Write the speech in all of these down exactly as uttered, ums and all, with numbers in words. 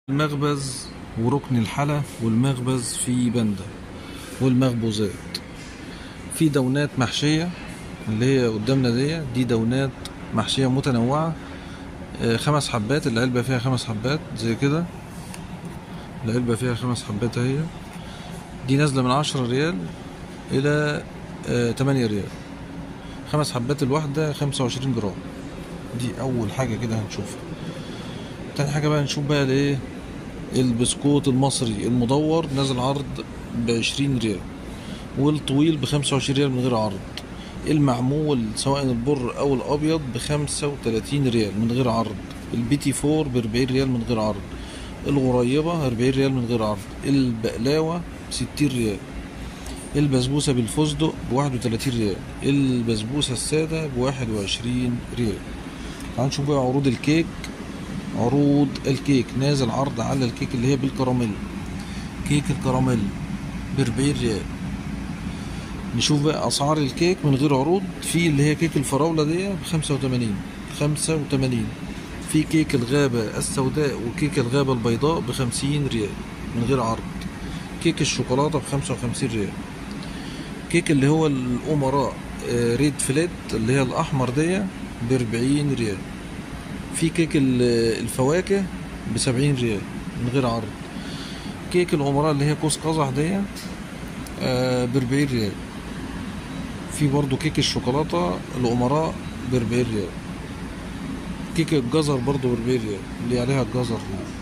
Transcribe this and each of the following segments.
المخبز وركن الحلا والمخبز في بندا والمخبوزات. في دونات محشية اللي هي قدامنا دي دي دونات محشية متنوعة. آه، خمس حبات، العلبة فيها خمس حبات زي كده. العلبة فيها خمس حبات اهي. دي نازلة من عشرة ريال الى آه، تمانية ريال. خمس حبات الواحدة خمسة وعشرين جرام. دي اول حاجة كده هنشوفها. تاني حاجة بقى نشوف بقى الايه، البسكوت المصري المدور نازل عرض بعشرين ريال، والطويل بخمسة وعشرين ريال من غير عرض. المعمول سواء البر او الابيض بخمسة وتلاتين ريال من غير عرض. البيتي فور باربعين ريال من غير عرض. الغريبة اربعين ريال من غير عرض. البقلاوة ستين ريال. البسبوسة بالفستق بواحد وتلاتين ريال. البسبوسة السادة بواحد وعشرين ريال. تعالوا نشوف بقى عروض الكيك. عروض الكيك نازل عرض على الكيك اللي هي بالكراميل. كيك الكراميل باربعين ريال. نشوف بقى اسعار الكيك من غير عروض. في اللي هي كيك الفراولة دي بخمسة وتمانين خمسة وتمانين. في كيك الغابة السوداء وكيك الغابة البيضاء بخمسين ريال من غير عرض. كيك الشوكولاتة بخمسة وخمسين ريال. كيك اللي هو الأمراء ريد فليت اللي هي الأحمر دي باربعين ريال. في كيك الفواكه بسبعين ريال من غير عرض. كيك الأمراء اللي هي قوس قزح دي باربعين ريال. في برضو كيك الشوكولاتة الأمراء باربعين ريال. كيك الجزر برضو باربعين ريال اللي عليها الجزر.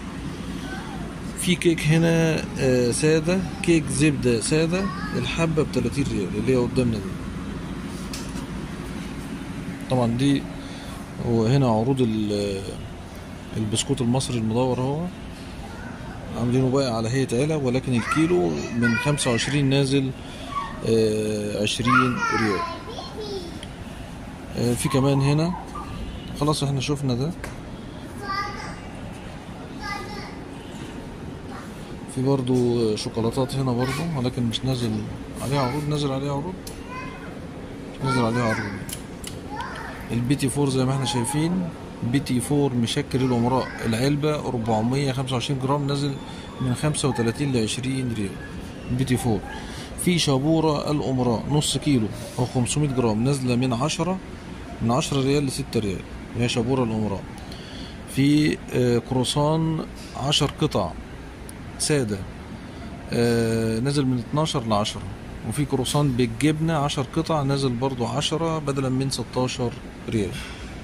في كيك هنا سادة، كيك زبدة سادة الحبة بتلاتين ريال اللي هي قدامنا دي. طبعا دي وهنا عروض البسكوت المصري المدور اهو، عاملينه بقى على هيئة علب، ولكن الكيلو من خمسة وعشرين نازل عشرين ريال. في كمان هنا خلاص احنا شوفنا ده. في برضو شوكولاتات هنا برضو، ولكن مش نازل عليها عروض. نازل عليها عروض مش نازل عليها عروض. البيتي فور زي ما احنا شايفين، بيتي فور مشكل الأمراء العلبة أربعمية خمسة وعشرين جرام نازل من خمسة وتلاتين لعشرين ريال. بيتي فور. في شابورة الأمراء نص كيلو أو خمسمية جرام نازلة من عشرة من عشرة ريال لستة ريال. هي شابورة الأمراء. في كروسان عشر قطع سادة نازل من اتناشر لعشرة. وفي كروسان بالجبنة عشر قطع نازل برضو عشرة بدلا من ستاشر ريال.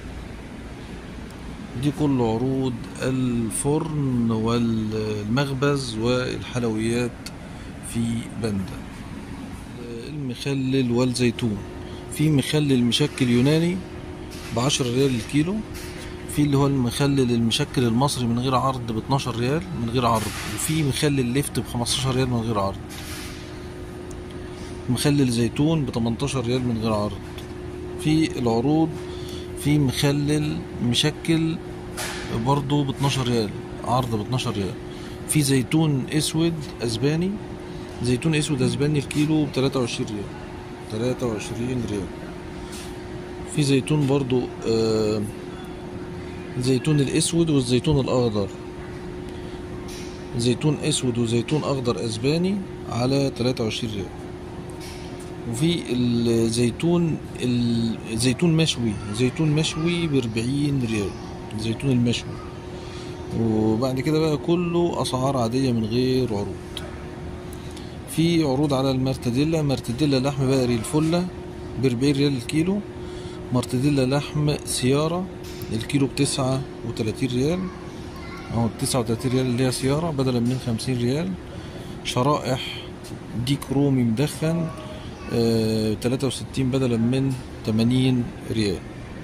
دي كل عروض الفرن والمخبز والحلويات في بندا. المخلل والزيتون. في مخلل مشكل يوناني بعشرة ريال الكيلو. في اللي هو المخلل المشكل المصري من غير عرض باتناشر ريال من غير عرض. وفي مخلل ليفت بخمستاشر ريال من غير عرض. مخلل زيتون بتمنتاشر ريال من غير عرض. في العروض في مخلل مشكل برضو باتناشر ريال عرض باتناشر ريال. في زيتون اسود اسباني زيتون اسود اسباني الكيلو بتلاتة وعشرين ريال تلاتة وعشرين ريال. في زيتون برضو آه الزيتون الاسود والزيتون الاخضر. زيتون اسود وزيتون اخضر اسباني على تلاتة وعشرين ريال. وفي الزيتون الزيتون مشوي زيتون مشوي باربعين ريال الزيتون المشوي. وبعد كده بقى كله اسعار عادية من غير عروض. في عروض على المرتديلا. مرتديلا لحم بقري الفلة باربعين ريال الكيلو. مرتديلا لحم سيارة الكيلو بتسعة وتلاتين ريال اهو تسعة وتلاتين ريال اللي هي سيارة بدلا من خمسين ريال. شرائح ديك رومي مدخن آه تلاتة وستين بدلا من تمانين ريال.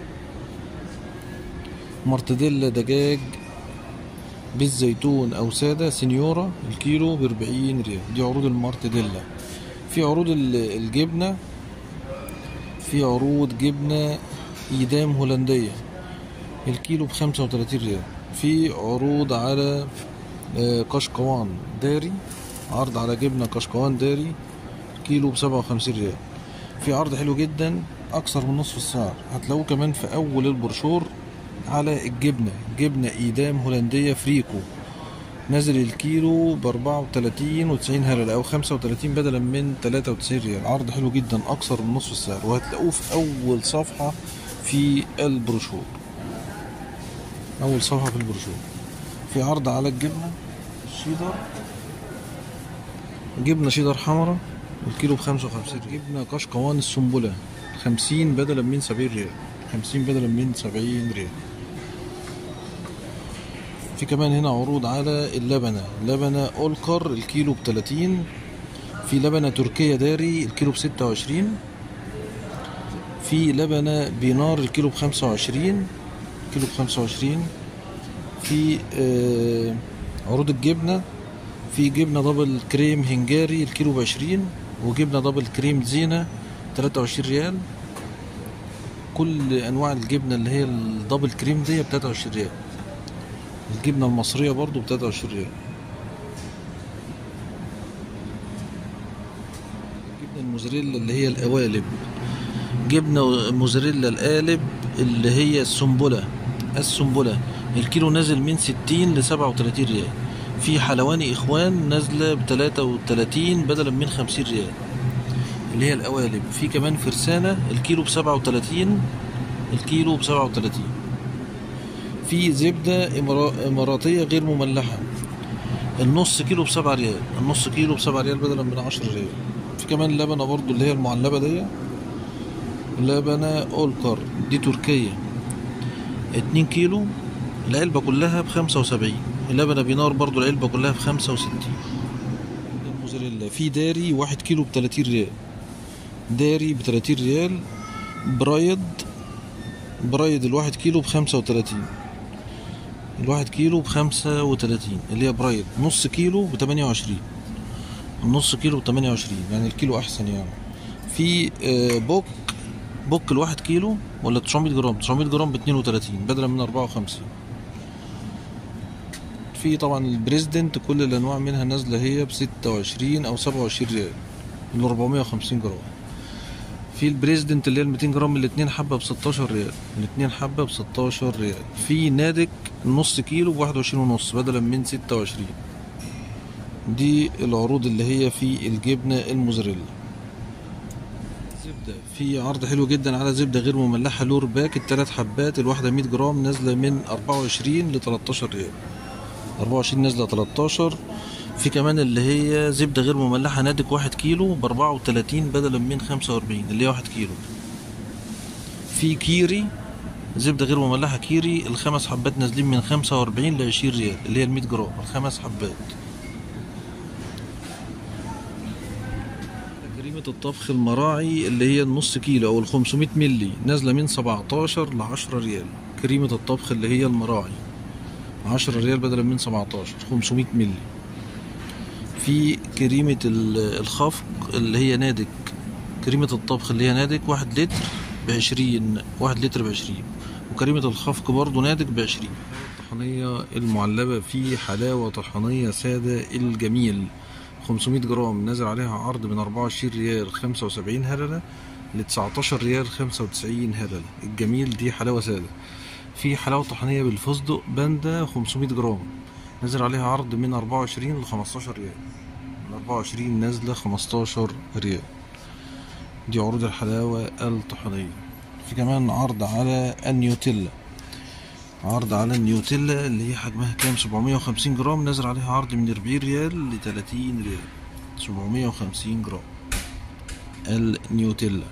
مرتديلا دجاج بالزيتون او سادة سنيورة الكيلو باربعين ريال. دي عروض المرتديلا. في عروض الجبنة. في عروض جبنة ايدام هولندية الكيلو بخمسة وتلاتين ريال. في عروض على قشقوان داري. عرض على جبنة قشقوان داري كيلو بسبعة وخمسين ريال. في عرض حلو جدا اكثر من نصف السعر هتلاقوه كمان في اول البروشور على الجبنة. جبنة ايدام هولندية فريكو نازل الكيلو بأربعة وتلاتين وتسعين هللة أو خمسة وتلاتين بدلا من تلاتة وتسعين ريال. عرض حلو جدا، أكثر من نصف السعر، وهتلاقوه في أول صفحة في البروشور. أول صفحة في البروشور في عرض على الجبنة الشيدر، جبنة شيدر حمرا الكيلو بخمسة وخمسين ريال. جبنة قشقوان السنبلة خمسين بدلا من سبعين ريال، خمسين بدلا من سبعين ريال. في كمان هنا عروض على اللبنة، لبنة أولكر الكيلو بتلاتين، في لبنة تركية داري الكيلو بستة وعشرين، في لبنة بينار الكيلو بخمسة وعشرين، كيلو بخمسة وعشرين. في آه عروض الجبنة، في جبنة دبل كريم هنجاري الكيلو بعشرين، وجبنة دبل كريم زينة تلاتة وعشرين ريال. كل أنواع الجبنة اللي هي الدبل كريم دي بتلاتة وعشرين ريال. الجبنة المصرية برضو بتلاتة وعشرين ريال. الجبنة الموزاريلا اللي هي القوالب، جبنة موزاريلا القالب اللي هي السنبلة السنبلة الكيلو نازل من ستين لسبعة وتلاتين ريال. في حلواني إخوان نازلة بتلاتة وتلاتين بدلا من خمسين ريال اللي هي القوالب. في كمان فرسانة الكيلو بسبعة وتلاتين، الكيلو بسبعة وتلاتين. في زبدة إماراتية غير مملحة النص كيلو بسبعة ريال، النص كيلو بسبعة ريال بدلا من عشرة ريال. في كمان لبنة برضو اللي هي المعلبة دي، لبنة أولكر دي تركية اتنين كيلو العلبة كلها بخمسة وسبعين. اللبنة بينار برضو العلبة كلها بخمسة وستين. الموزاريلا في داري واحد كيلو بتلاتين ريال، داري بتلاتين ريال. برايد برايد الواحد كيلو بخمسة وتلاتين، الواحد كيلو بخمسة وتلاتين اللي هي برايد. نص كيلو بتمانية وعشرين، النص كيلو بتمانية وعشرين يعني الكيلو أحسن يعني. في بوك بوك الواحد كيلو ولا تسعمية جرام، تسعمية جرام باتنين وتلاتين بدلا من أربعة وخمسين. في طبعا البريزدنت كل الأنواع منها نازلة هي بستة وعشرين أو سبعة وعشرين ريال ال أربعمية وخمسين جرام. في البريزدنت اللي هي الميتين جرام الاتنين حبة بستاشر ريال، الاتنين حبة بستاشر ريال. في نادك نص كيلو بواحد وعشرين ونص بدلا من ستة وعشرين. دي العروض اللي هي في الجبنة الموزاريلا. زبدة في عرض حلو جدا على زبدة غير مملحة لور باك التلات حبات الواحدة مية جرام نازلة من أربعة وعشرين لتلاتاشر ريال، أربعة وعشرين نازلة تلاتاشر. في كمان اللي هي زبدة غير مملحة نادك واحد كيلو بأربعة وتلاتين بدلا من خمسة وأربعين اللي هي واحد كيلو. في كيري زبدة غير مملحة كيري الخمس حبات نازلين من خمسة وأربعين لعشرين ريال اللي هي المية جرام الخمس حبات. كريمة الطبخ المراعي اللي هي النص كيلو أو الخمسمية ملي نازلة من سبعتاشر لعشرة ريال. كريمة الطبخ اللي هي المراعي عشرة ريال بدلا من سبعتاشر، خمسمية ملي. في كريمة الخفق اللي هي نادك، كريمة الطبخ اللي هي نادك واحد لتر بعشرين، واحد لتر بعشرين. وكريمة الخفق برضو نادك بعشرين. الطحنية المعلبة في حلاوة طحنية سادة الجميل خمسمية جرام نازل عليها عرض من أربعة وعشرين ريال خمسة وسبعين هللة ل تسعتاشر ريال خمسة وتسعين هللة. الجميل دي حلاوة سادة. في حلاوة طحنية بالفستق باندا خمسمية جرام نزل عليها عرض من أربعة وعشرين ل خمستاشر ريال، من أربعة وعشرين نازلة خمستاشر ريال. دي عروض الحلاوة الطحنية. في كمان عرض على النيوتيلا، عرض على النيوتيلا اللي هي حجمها كام سبعمية وخمسين جرام نزل عليها عرض من أربعين ريال ل تلاتين ريال، سبعمية وخمسين جرام النيوتيلا.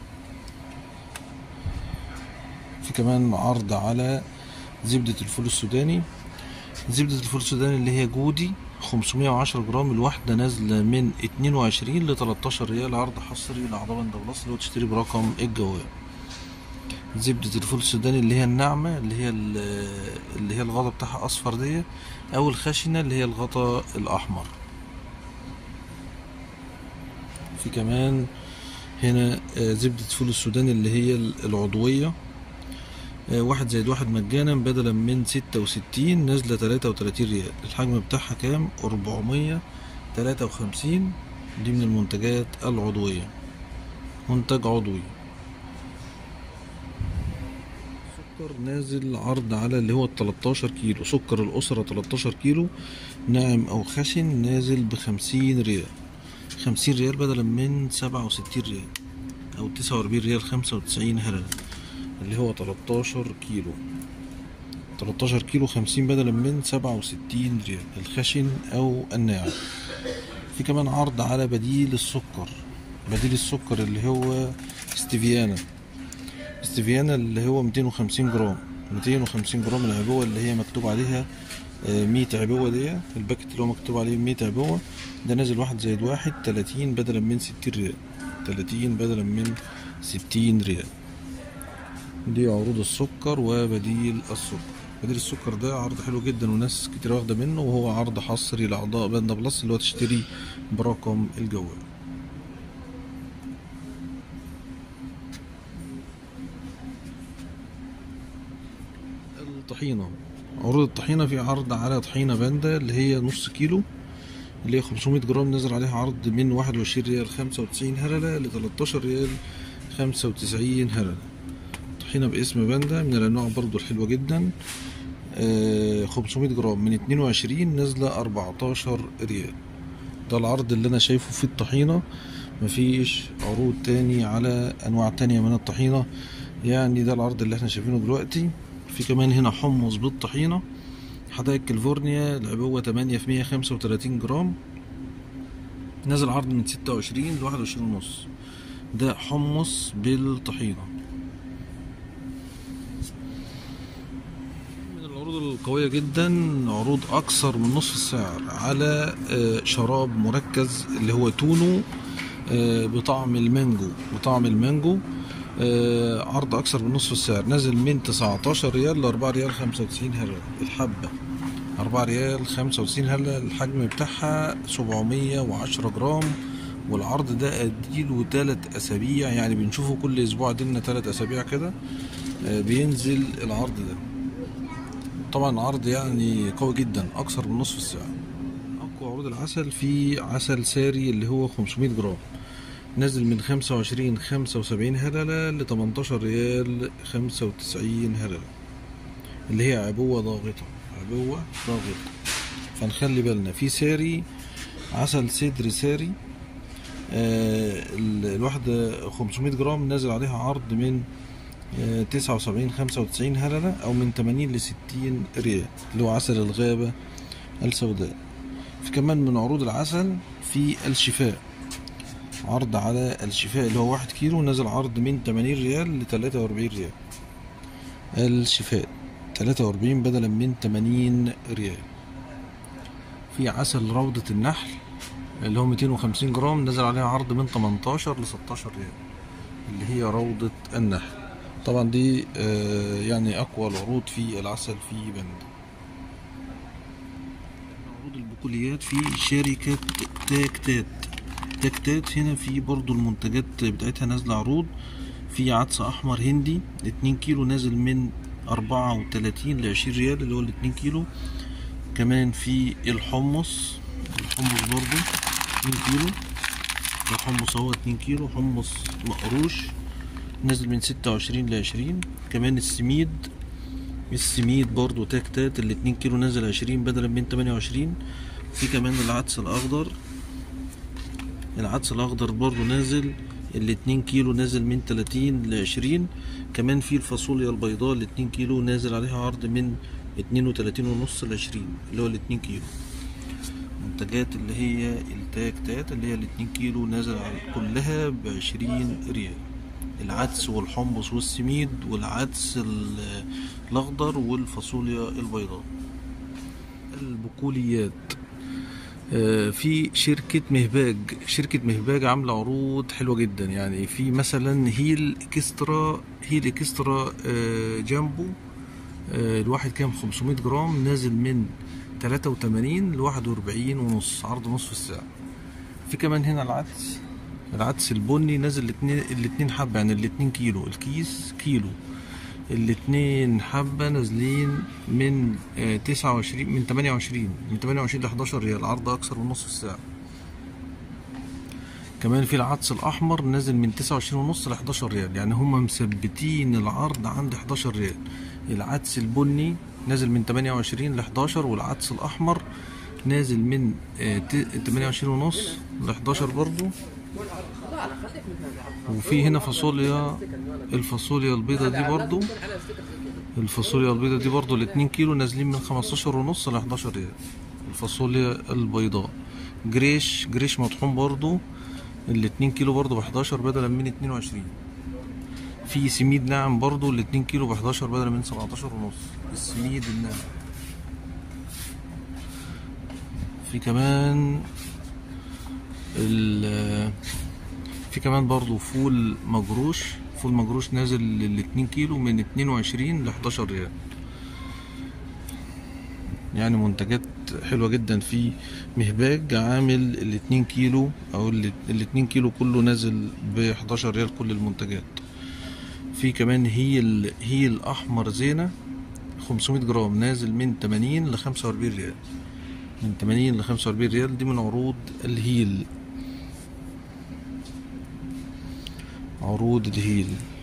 في كمان عرض على زبدة الفول السوداني، زبدة الفول السوداني اللي هي جودي خمسمية وعشرة جرام الواحدة نازلة من اتنين وعشرين ل تلاتاشر ريال، عرض حصري لأعضاء بندر لو تشتري برقم الجوال. زبدة الفول السوداني اللي هي الناعمة اللي هي اللي هي الغطا بتاعها أصفر دي، أو الخشنة اللي هي الغطا الأحمر. في كمان هنا زبدة الفول السوداني اللي هي العضوية واحد زائد واحد مجانا بدلا من ستة وستين نازلة تلاتة وتلاتين ريال. الحجم بتاعها كام أربعمية تلاتة وخمسين. دي من المنتجات العضوية، منتج عضوي. السكر نازل عرض على اللي هو التلاتاشر كيلو، سكر الأسرة تلاتاشر كيلو ناعم أو خشن، نازل بخمسين ريال، خمسين ريال بدلا من سبعة وستين ريال أو تسعة وأربعين ريال خمسة وتسعين هللة، اللي هو تلاتاشر كيلو، تلاتاشر كيلو خمسين بدلا من سبعة وستين ريال الخشن أو الناعم. في كمان عرض على بديل السكر، بديل السكر اللي هو ستيفيانا، ستيفيانا اللي هو ميتين وخمسين جرام، ميتين وخمسين جرام العبوة اللي هي مكتوب عليها مية عبوة، دي الباكت اللي هو مكتوب عليه مية عبوة، ده نازل واحد زائد واحد تلاتين بدلا من ستين ريال، تلاتين بدلا من ستين ريال. دي عروض السكر وبديل السكر. بديل السكر ده عرض حلو جدا وناس كتير واخدة منه، وهو عرض حصري لأعضاء باندا بلس اللي هو تشتري برقم الجوال. الطحينة، عروض الطحينة، في عرض على طحينة باندا اللي هي نص كيلو اللي هي خمسمية جرام، نزل عليها عرض من واحد وعشرين ريال خمسة وتسعين هللة ل تلاتاشر ريال خمسة وتسعين هللة. طحينة باسم باندا من الأنواع برضو الحلوة جدا، آه خمسمية جرام من اتنين وعشرين نازلة أربعتاشر ريال. ده العرض اللي أنا شايفه في الطحينة، مفيش عروض تاني على أنواع تانية من الطحينة، يعني ده العرض اللي احنا شايفينه دلوقتي. في كمان هنا حمص بالطحينة حدائق كاليفورنيا، العبوة تمانية في مية خمسة وتلاتين جرام، نازل عرض من ستة وعشرين لواحد وعشرين ونص، ده حمص بالطحينة. من العروض القوية جدا عروض أكثر من نصف السعر على شراب مركز اللي هو تونو بطعم المانجو، بطعم المانجو، آه عرض اكثر من نصف السعر، نازل من تسعتاشر ريال ل أربعة ريال خمسة وتسعين هللة الحبة، أربعة ريال خمسة وتسعين هللة. الحجم بتاعها سبعمية وعشرة جرام، والعرض ده اديله تلات اسابيع، يعني بنشوفه كل اسبوع، ديلنا تلات اسابيع كده آه بينزل العرض ده. طبعا عرض يعني قوي جدا اكثر من نصف السعر. اقوى عروض العسل، في عسل ساري اللي هو خمسمية جرام، نازل من خمسة وعشرين خمسة وسبعين هللة ل تمنتاشر ريال خمسة وتسعين هللة، اللي هي عبوة ضاغطة، عبوة ضاغطة. فنخلي بالنا في ساري، عسل سدر ساري، آه الواحدة خمسمية جرام، نازل عليها عرض من آه تسعة وسبعين خمسة وتسعين هللة أو من تمانين لستين ريال، اللي هو عسل الغابة السوداء. في كمان من عروض العسل في الشفاء، عرض على الشفاء اللي هو واحد كيلو، نزل عرض من تمانين ريال ل تلاتة وأربعين ريال، الشفاء تلاتة وأربعين بدلا من تمانين ريال. في عسل روضة النحل اللي هو ميتين وخمسين جرام، نزل عليها عرض من تمنتاشر ل ستاشر ريال، اللي هي روضة النحل. طبعا دي آه يعني اقوى العروض في العسل في بند. عروض البقوليات في شركة تاكتات، تاكتات هنا في برضو المنتجات بتاعتها نازلة عروض. في عدس احمر هندي اتنين كيلو، نازل من أربعة وتلاتين لعشرين ريال اللي هو الاتنين كيلو. كمان في الحمص، الحمص برضو اتنين كيلو، ده حمص اهو اتنين كيلو، حمص مقروش، نازل من ستة وعشرين لعشرين. كمان السميد، السميد برضو تاكتات الاتنين كيلو، نازل عشرين بدلا من تمانية وعشرين. في كمان العدس الاخضر، العدس الاخضر برضو نازل الاتنين كيلو، نازل من تلاتين لعشرين. كمان في الفاصوليا البيضاء الاتنين كيلو، نازل عليها عرض من اتنين وتلاتين ونص لعشرين اللي هو الاتنين كيلو. منتجات اللي هي التاكتات اللي هي الاتنين كيلو، نازل على كلها بعشرين ريال. العدس والحمص والسميد والعدس الاخضر والفاصوليا البيضاء. البقوليات في شركة مهباج، شركة مهباج عاملة عروض حلوة جدا، يعني في مثلا هيل اكسترا، هيل اكسترا جامبو الواحد كام خمسمية جرام، نازل من تلاتة وتمانين لواحد وأربعين ونص، عرض نصف الساعة. في كمان هنا العدس، العدس البني نازل الاتنين الاتنين حبة، يعني الاتنين كيلو، الكيس كيلو، الاتنين حبة نازلين من تسعة وعشرين من تمانية وعشرين من تمانية وعشرين ل حداشر ريال، عرض أكثر من نصف الساعة. كمان في العدس الاحمر نازل من تسعة وعشرين ونص ل حداشر ريال، يعني هما مثبتين العرض عند حداشر ريال. العدس البني نازل من تمانية وعشرين ل حداشر، والعدس الاحمر نازل من تمانية وعشرين ونص ل حداشر برضو. وفي هنا فاصوليا، الفاصوليا البيضة دي برضو، الفاصوليا البيضة دي برضو الاتنين كيلو نازلين من خمستاشر ونص ل حداشر ريال. الفاصوليا البيضاء جريش، جريش مطحون برضو الاتنين كيلو برضو بحداشر بدلا من اتنين وعشرين. في سميد ناعم برضو الاتنين كيلو بحداشر بدلا من سبعتاشر ونص، السميد الناعم. في كمان ال في كمان برضو فول مجروش، فول مجروش نازل الاتنين كيلو من اتنين وعشرين ل حداشر ريال. يعني منتجات حلوة جدا. في مهباج عامل الاتنين كيلو او الاتنين كيلو كله نازل ب حداشر ريال كل المنتجات. في كمان هيل، هيل احمر زينة خمسمية جرام نازل من تمانين ل خمسة واربعين ريال، من تمانين ل خمسة واربعين ريال. دي من عروض الهيل، عروض الهيل.